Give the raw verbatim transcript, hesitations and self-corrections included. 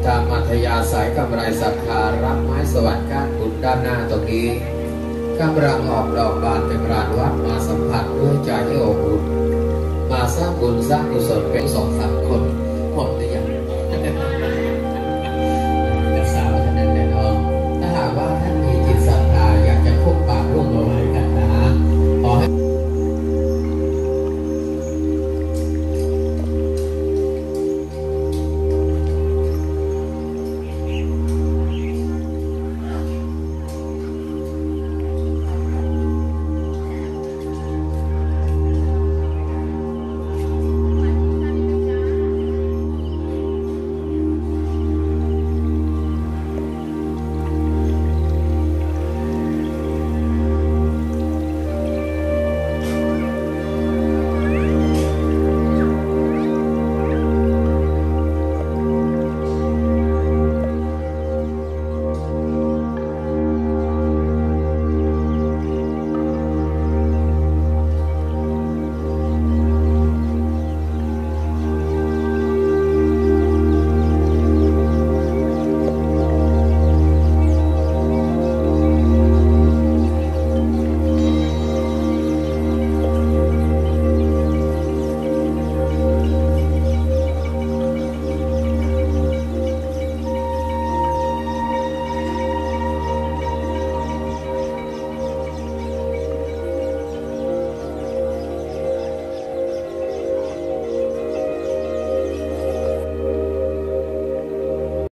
ตามอัธยาศัยกำไรศรัทธารับไม้สวัสดิ์ก้านบุญด้านหน้าตรงนี้กำลังออกดอกบานเป็นลานวัดมาสัมผัสด้วยใจให้อบอุ่นมาสร้างบุญสร้างกุศลเป็นสองสามคนหมดหรือยัง